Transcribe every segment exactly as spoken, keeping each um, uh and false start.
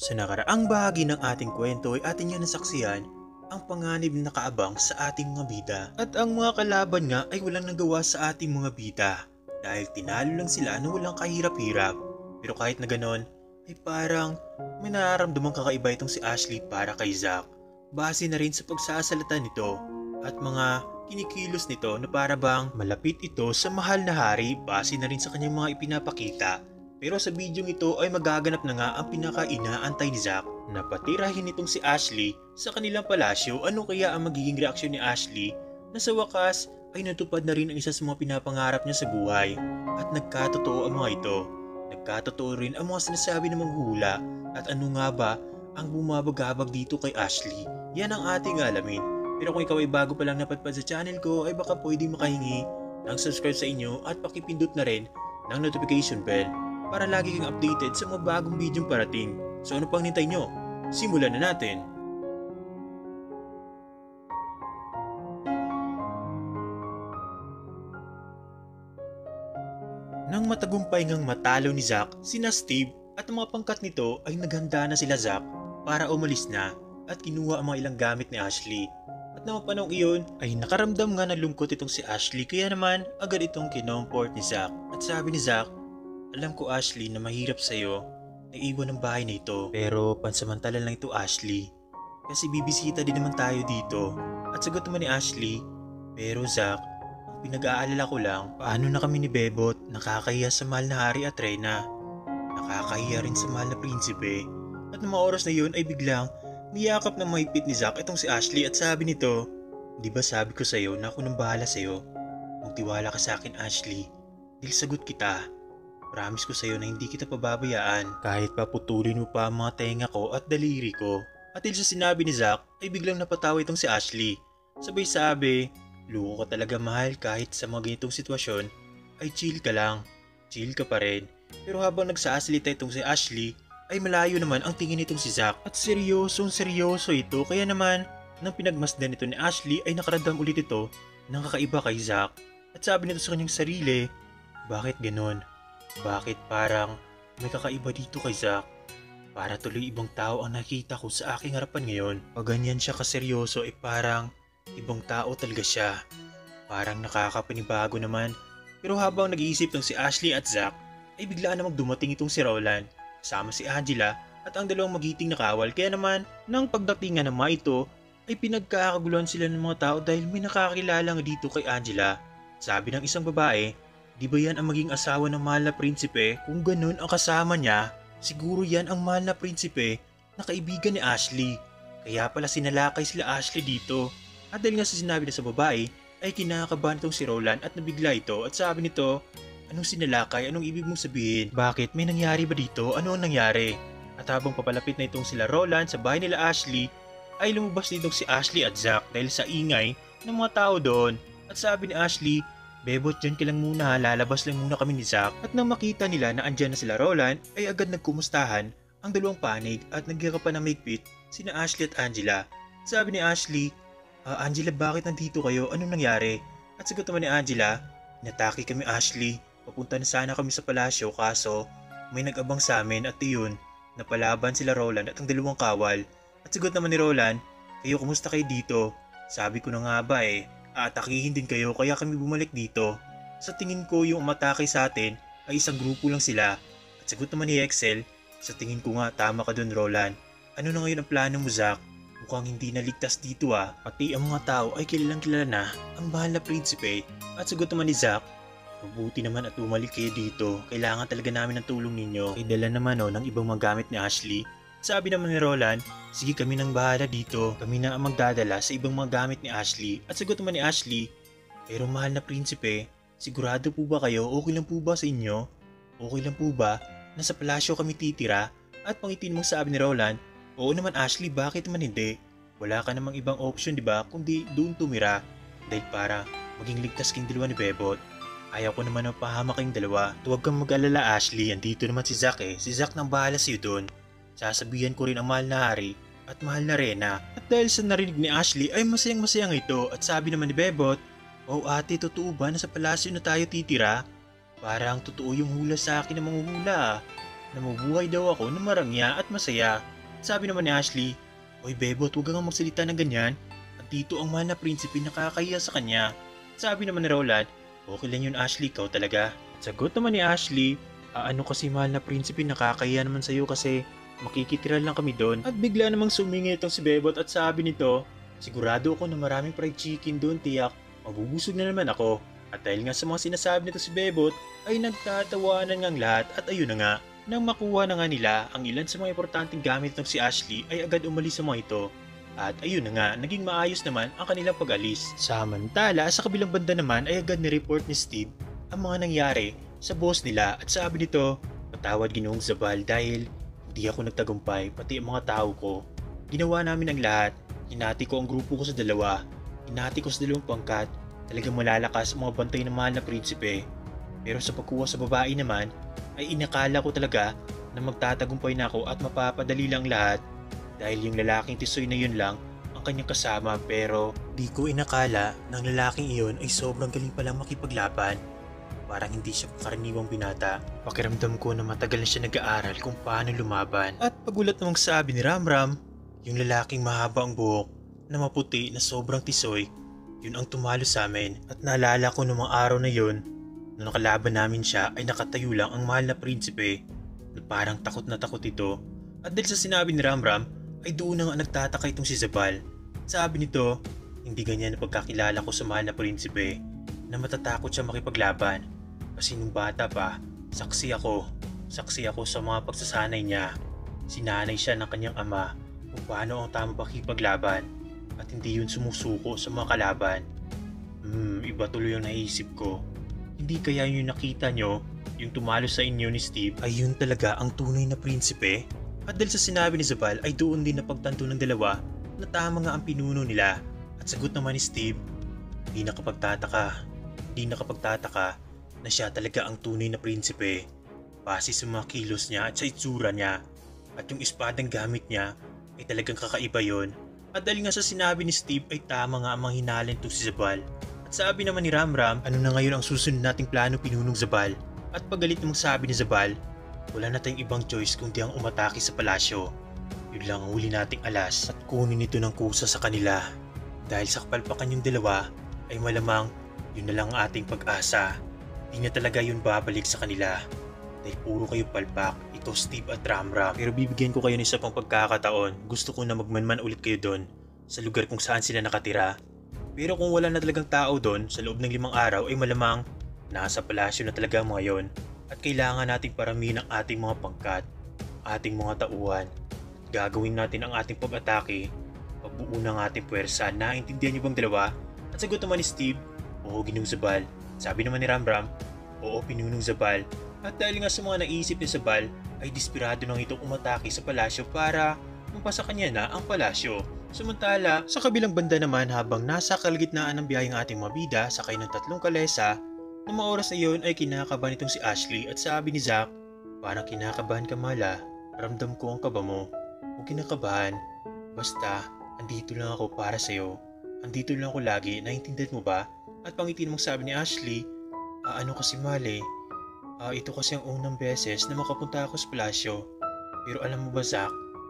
Sa nakaraang bahagi ng ating kwento ay atin nga nasaksihan ang panganib na nakaabang sa ating mga bida. At ang mga kalaban nga ay walang nagawa sa ating mga bida dahil tinalo lang sila na walang kahirap-hirap. Pero kahit na ganon, ay parang may nararamdamang kakaiba itong si Ashley para kay Zack. Base na rin sa pagsasalita nito at mga kinikilos nito na para bang malapit ito sa mahal na hari base na rin sa kanyang mga ipinapakita. Pero sa bidyong ito ay magaganap na nga ang pinaka-inaantay ni Zack na patirahin itong si Ashley sa kanilang palasyo. Ano kaya ang magiging reaksyon ni Ashley na sa wakas ay natupad na rin ang isa sa mga pinapangarap niya sa buhay at nagkatotoo ang mga ito. Nagkatotoo rin ang mga sinasabi ng manghula at ano nga ba ang bumabagabag dito kay Ashley. Yan ang ating alamin. Pero kung ikaw ay bago pa lang napadpad sa channel ko ay baka pwedeng makahingi ng subscribe sa inyo at pakipindot na rin ng notification bell para lagi kang updated sa mga bagong bidyong parating. So ano pang nintay nyo? Simulan na natin! Nang matagumpay ngang matalo ni Zack, sina Steve at ang mga pangkat nito ay naghanda na sila Zack para umalis na at kinuha ang mga ilang gamit ni Ashley. At nang panahong iyon ay nakaramdam nga ng lungkot itong si Ashley kaya naman agad itong kinomport ni Zack. At sabi ni Zack, "Alam ko Ashley na mahirap sa'yo na iwan ang bahay na ito. Pero pansamantala lang ito Ashley. Kasi bibisita din naman tayo dito." At sagot naman ni Ashley, "Pero Zack, ang pinag-aalala ko lang, paano na kami ni Bebot nakakahiya sa mahal na hari at Reyna? Nakakahiya rin sa mahal na prinsipe." At ng mga oras na yun ay biglang niyakap ng mahigpit ni Zack itong si Ashley at sabi nito, "Di ba sabi ko sa'yo na ako nang bahala sa'yo? Magtiwala ka sa akin Ashley. Dahil sagot kita. Promise ko sa'yo na hindi kita pababayaan kahit paputulin mo pa ang mga tenga ko at daliri ko." At dahil sa sinabi ni Zack ay biglang napatawa itong si Ashley. Sabay sabi, "Luko ka talaga mahal kahit sa mga ganitong sitwasyon ay chill ka lang. Chill ka pa rin." Pero habang nagsasalita itong si Ashley ay malayo naman ang tingin nitong si Zack at seryosong seryoso ito kaya naman nang pinagmasdan nito ni Ashley ay nakaramdam ulit ito ng kakaiba kay Zack. At sabi nito sa kanyang sarili, "Bakit ganon? Bakit parang may kakaiba dito kay Zack? Para tuloy ibang tao ang nakita ko sa aking harapan ngayon. Pag ganyan siya kaseryoso ay parang ibang tao talaga siya. Parang nakakapanibago naman." Pero habang nag-iisip ng si Ashley at Zack ay biglaan namang dumating itong si Roland kasama si Angela at ang dalawang magiting na kawal. Kaya naman nang pagdating nga ng mga ito ay pinagkakaguluhan sila ng mga tao dahil may nakakilala nga dito kay Angela. Sabi ng isang babae, "Di ba yan ang maging asawa ng mahal na prinsipe? Kung ganun ang kasama niya, siguro yan ang mahal na prinsipe na kaibigan ni Ashley. Kaya pala sinalakay sila Ashley dito." At dahil nga sa sinabi na sa babae, ay kinakabahan itong si Roland at nabigla ito at sabi nito, "Anong sinalakay? Anong ibig mong sabihin? Bakit? May nangyari ba dito? Ano ang nangyari?" At habang papalapit na itong sila Roland sa bahay nila Ashley, ay lumabas ditong si Ashley at Zack dahil sa ingay ng mga tao doon. At sabi ni Ashley, "Bebot, dyan ka lang muna, lalabas lang muna kami ni Zack." At nang makita nila na andyan na sila Roland, ay agad nagkumustahan ang dalawang panig at nagyakapan ng maigpit sina Ashley at Angela. Sabi ni Ashley, "Ah, Angela, bakit nandito kayo? Anong nangyari?" At sagot naman ni Angela, "Inatake kami Ashley. Papunta na sana kami sa palasyo kaso may nag-abang sa amin at iyon, napalaban sila Roland at ang dalawang kawal." At sagot naman ni Roland, "Kayo, kumusta kayo dito? Sabi ko na nga ba eh, aatakihin din kayo kaya kami bumalik dito. Sa tingin ko yung umatake sa atin ay isang grupo lang sila." At sagot naman ni Excel, "Sa tingin ko nga tama ka dun Roland. Ano na ngayon ang plano mo Zack? Mukhang hindi naligtas dito ah. Pati ang mga tao ay kilalang kilala na ang mahal na prinsipe." At sagot naman ni Zack, "Mabuti naman at bumalik kayo dito. Kailangan talaga namin ng tulong ninyo." Ay dala naman oh, ng ibang mga gamit ni Ashley. Sabi naman ni Roland, "Sige, kami nang bahala dito. Kami na ang magdadala sa ibang mga gamit ni Ashley." At sagot naman ni Ashley, "Pero mahal na prinsipe, sigurado po ba kayo? Okay lang po ba sa inyo? Okay lang po ba? Nasa palasyo kami titira?" At pangitin mong sabi ni Roland, "Oo naman Ashley, bakit naman hindi? Wala ka namang ibang option di ba kundi doon tumira. Dahil para maging ligtas kayong dalawa ni Bebot. Ayaw ko naman ang pahamak kayong dalawa. Huwag kang mag-alala Ashley, andito naman si Zack eh. Si Zack nang bahala sa'yo doon. Sasabihan ko rin ang mahal na hari at mahal na Reyna." At dahil sa narinig ni Ashley ay masayang masayang ito at sabi naman ni Bebot, "Oh ate, totoo ba na sa palasyo na tayo titira? Parang totoo yung hula sa akin ng mga hula. Na mabuhay daw ako na marangya at masaya." Sabi naman ni Ashley, "Hoy Bebot, huwag kang magsalita ng ganyan. At dito ang mahal na prinsipe nakakahiya sa kanya." Sabi naman ni Roland, "Okay lang yun Ashley, ikaw talaga." At sagot naman ni Ashley, "Ah, ano kasi mahal na prinsipe, nakakahiya naman sa'yo kasi makikitira lang kami doon." At bigla namang sumingi itong si Bebot at sabi nito, "Sigurado ako na maraming fried chicken doon, tiyak. Mabubusog na naman ako." At dahil nga sa mga sinasabi nito si Bebot, ay nagtatawanan ngang lahat at ayun na nga. Nang makuha na nga nila ang ilan sa mga importanteng gamit ng si Ashley ay agad umalis sa mga ito. At ayun na nga, naging maayos naman ang kanilang pag-alis. Samantala, sa kabilang banda naman ay agad ni-report ni Steve ang mga nangyari sa boss nila at sabi nito, "Patawad Ginoong Zabal dahil hindi ako nagtagumpay pati ang mga tao ko. Ginawa namin ang lahat. Hinati ko ang grupo ko sa dalawa. Hinati ko sa dalawang pangkat. Talagang malalakas ang mga bantay ng mahal na prinsipe. Pero sa pagkuha sa babae naman, ay inakala ko talaga na magtatagumpay na ako at mapapadali lang lahat dahil yung lalaking tisoy na yun lang ang kanyang kasama, pero di ko inakala ng lalaking iyon ay sobrang galing palang makipaglaban. Parang hindi siya karaniwang binata. Pakiramdam ko na matagal na siya nag-aaral kung paano lumaban." At pagulat namang sabi ni Ramram, yung lalaking mahaba ang buhok na maputi na sobrang tisoy, yun ang tumalo sa amin. At naalala ko noong mga araw na yun, nung nakalaban namin siya ay nakatayo lang ang mahal na prinsipe na parang takot na takot ito. At dahil sa sinabi ni Ramram ay doon na nga nagtataka itong si Zabal. Sabi nito, "Hindi ganyan na pagkakilala ko sa mahal na prinsipe na matatakot siya makipaglaban. Kasi nung bata pa, saksi ako. Saksi ako sa mga pagsasanay niya. Sinanay siya ng kanyang ama kung paano ang tama pakipaglaban at hindi yun sumusuko sa mga kalaban." Hmm, iba tuloy ang naisip ko. Hindi kaya yung nakita nyo, yung tumalo sa inyo ni Steve, ay yun talaga ang tunay na prinsipe? At dahil sa sinabi ni Zabal ay doon din napagtanto ng dalawa na tama nga ang pinuno nila. At sagot naman ni Steve, "Di nakapagtataka, di nakapagtataka na siya talaga ang tunay na prinsipe. Base sa mga kilos niya at sa itsura niya. At yung espadang gamit niya ay talagang kakaiba yon." At dahil nga sa sinabi ni Steve ay tama nga ang mga hinalin to si Zabal. At sabi naman ni Ramram, "Ano na ngayon ang susunod nating plano, Pinunong Zabal?" At pagalit namang sabi ni Zabal, "Wala na tayong ibang choice kundi ang umatake sa palasyo. Yun lang ang huli nating alas at kunin ito ng kusa sa kanila. Dahil sa kapalpakan yung dalawa ay malamang yun na lang ang ating pag-asa. Di na talaga yun babalik sa kanila. Dahil puro kayo palpak, ito Steve at Ramram. Pero bibigyan ko kayo ng isa pang pagkakataon. Gusto ko na magmanman ulit kayo doon sa lugar kung saan sila nakatira. Pero kung wala na talagang tao doon sa loob ng limang araw ay malamang nasa palasyo na talaga mga yon. At kailangan nating paramihin ang ating mga pangkat, ating mga tauhan. Gagawin natin ang ating pag-atake, pagbuo ng ating puwersa. Naintindihan niyo bang dalawa?" At sagot naman ni Steve, "Oo, Ginoong Zabal." Sabi naman ni Ramram, "Oo, Pinunong Zabal." At dahil nga sa mga naisip ni Zabal ay desperado nang itong umatake sa palasyo para mapasa kanya na ang palasyo. Samantala, sa kabilang banda naman habang nasa kalagitnaan ng biyaheng ating mga bida sakay ng tatlong kalesa, na mga oras na yun ay kinakabahan itong si Ashley at sabi ni Zack, "Parang kinakabahan ka Mala, ramdam ko ang kaba mo. Huwag kinakabahan, basta andito lang ako para sa'yo. Andito lang ako lagi, naiintindihan mo ba?" At pangiti namang sabi ni Ashley, "Ah, ano kasi Male, ah, ito kasi ang unang beses na makapunta ako sa palasyo. Pero alam mo ba Zack,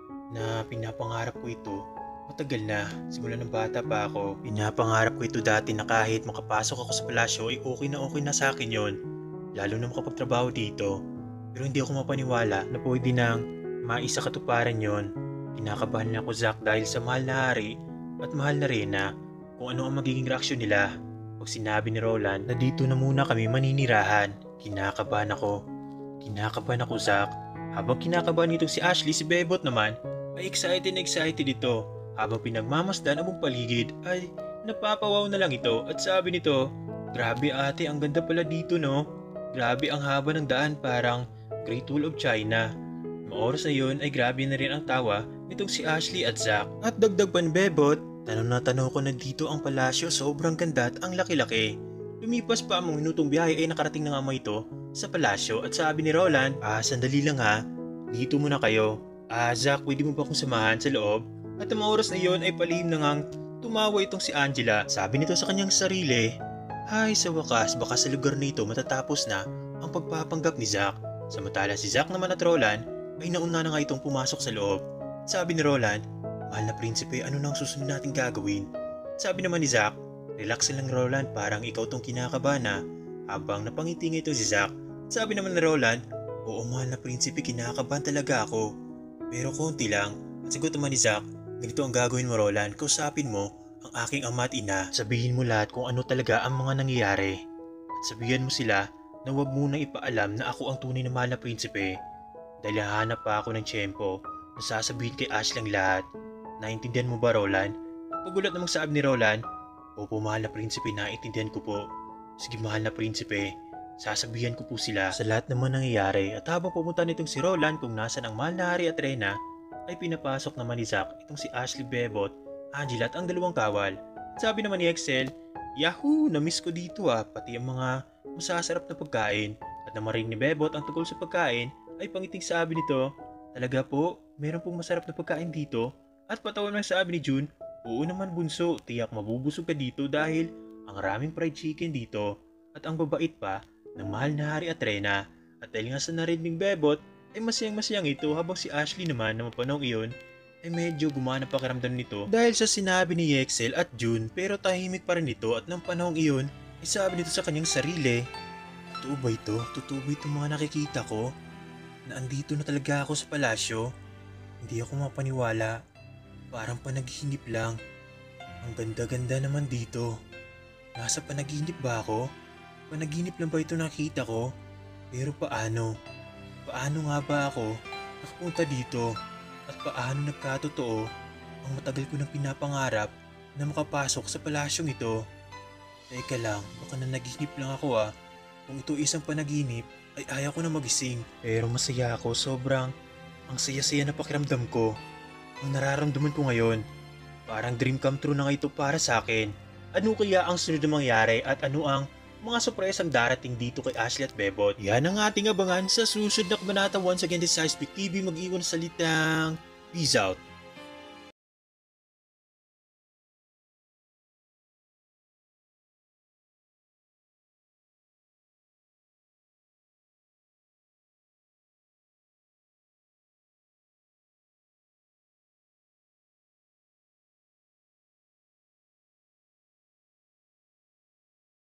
na pinapangarap ko ito. Matagal na, simula ng bata pa ako. Pinapangarap ko ito dati na kahit makapasok ako sa palasyo ay okay na okay na sa akin yon. Lalo na makapagtrabaho dito. Pero hindi ako mapaniwala na pwede nang maisa katuparan yon. Kinakabahan na ako Zack dahil sa mahal na hari at mahal na Reyna kung ano ang magiging reaksyon nila. Pag sinabi ni Roland na dito na muna kami maninirahan, kinakabahan ako. Kinakabahan ako Zack. Habang kinakabahan nito si Ashley, si Bebot naman ay excited na excited ito. Habang pinagmamasdan ang buong paligid ay napapawaw na lang ito at sabi nito, "Grabe ate, ang ganda pala dito no? Grabe ang haba ng daan, parang Great Wall of China." Mga oras na yun ay grabe na rin ang tawa nitong si Ashley at Zack. At dagdag pa ni Bebot, "Tanong na tanong ko na dito ang palasyo, sobrang ganda at ang laki-laki." Lumipas pa ang mga minutong biyahe ay nakarating na nga mga ito sa palasyo at sabi ni Roland, "Ah, sandali lang ha, dito muna kayo. Ah, Zack, pwede mo ba akong samahan sa loob?" At ang mga oras na iyon ay palihim na ngang tumawa itong si Angela. Sabi nito sa kanyang sarili, "Hay, sa wakas, baka sa lugar nito matatapos na ang pagpapanggap ni Zack." Samantala si Zack naman at Roland ay nauna na nga itong pumasok sa loob. Sabi ni Roland, mahal na prinsipe, ano nang susunod natin gagawin? Sabi naman ni Zack, relax lang Roland, parang ikaw tong kinakabahan na. Habang napangiti nga ito si Zack. Sabi naman ni Roland, oo mahal na prinsipe, kinakabahan talaga ako. Pero konti lang. At sagot naman ni Zack, ganito ang gagawin mo Roland, kausapin mo ang aking ama at ina. Sabihin mo lahat kung ano talaga ang mga nangyayari. At sabihan mo sila na huwag munang ipaalam na ako ang tunay na mahal na prinsipe. Dahil hahanap pa ako ng tiyempo na sasabihin kay Ashley ang lahat. Naintindihan mo ba Roland? Pagulat namang sabi ni Roland, opo mahal na prinsipe, naintindihan ko po. Sige mahal na prinsipe, sasabihan ko po sila sa lahat naman nangyayari. At habang pumunta nitong si Roland kung nasan ang mahal na hari at reyna, ay pinapasok naman ni Zack itong si Ashley, Bebot, Angela at ang dalawang kawal. Sabi naman ni Excel, Yahoo! Namiss ko dito ah, pati ang mga masasarap na pagkain. At namaring ni Bebot ang tungkol sa pagkain, ay pangiting sabi nito, talaga po, meron pong masarap na pagkain dito. At patawan lang sabi ni June, oo naman bunso, tiyak mabubusog ka dito dahil ang raming fried chicken dito. At ang babait pa ng mahal na hari at reyna. At dahil nga sa narinig Bebot, ay masayang-masayang ito habang si Ashley naman na mapanong iyon ay medyo gumana pakiramdam nito dahil sa sinabi ni Yexel at June, pero tahimik pa rin ito at ng panahong iyon ay sabi nito sa kanyang sarili, totoo ba ito? Totoo ba itong mga nakikita ko? Na andito na talaga ako sa palasyo? Hindi ako mapaniwala. Parang panaginip lang. Ang ganda-ganda naman dito. Nasa panaginip ba ako? Panaginip lang ba ito nakita ko? Pero paano? Paano nga ba ako nakapunta dito? At paano nagkatotoo ang matagal ko nang pinapangarap na makapasok sa palasyong ito? Teka lang, baka na naginip lang ako ah. Kung ito isang panaginip, ay ayaw ko na magising. Pero masaya ako, sobrang ang saya-saya na pakiramdam ko. Ang nararamdaman ko ngayon, parang dream come true na nga ito para sa akin. Ano kaya ang sunod na mangyari at ano ang mga surpresang darating dito kay Ashley at Bebot? Yan ang ating abangan sa susunod na kabanata. Once again, this is Icepeak T V. Mag-iwan salitang peace out.